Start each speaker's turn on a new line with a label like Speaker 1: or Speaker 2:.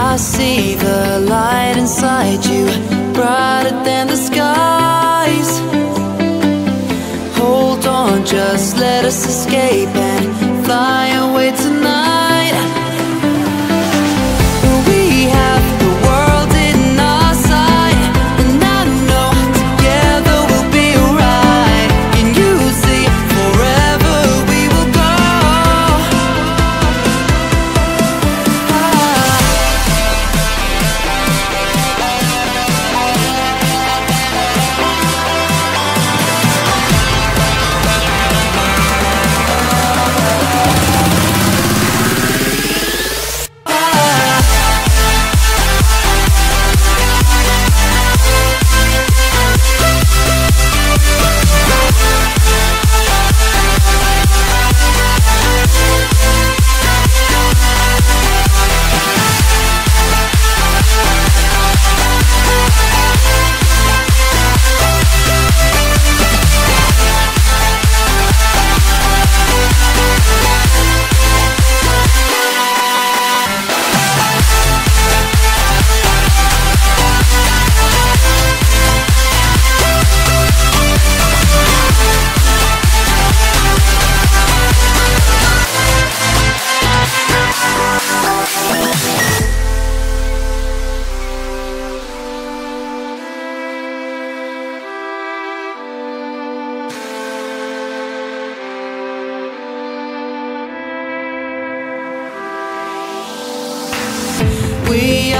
Speaker 1: I see the light inside you, brighter than the skies. Hold on, just let us escape and fly away tonight. We have the world in our sight, and I know together we'll be alright. Can you see forever we will go? We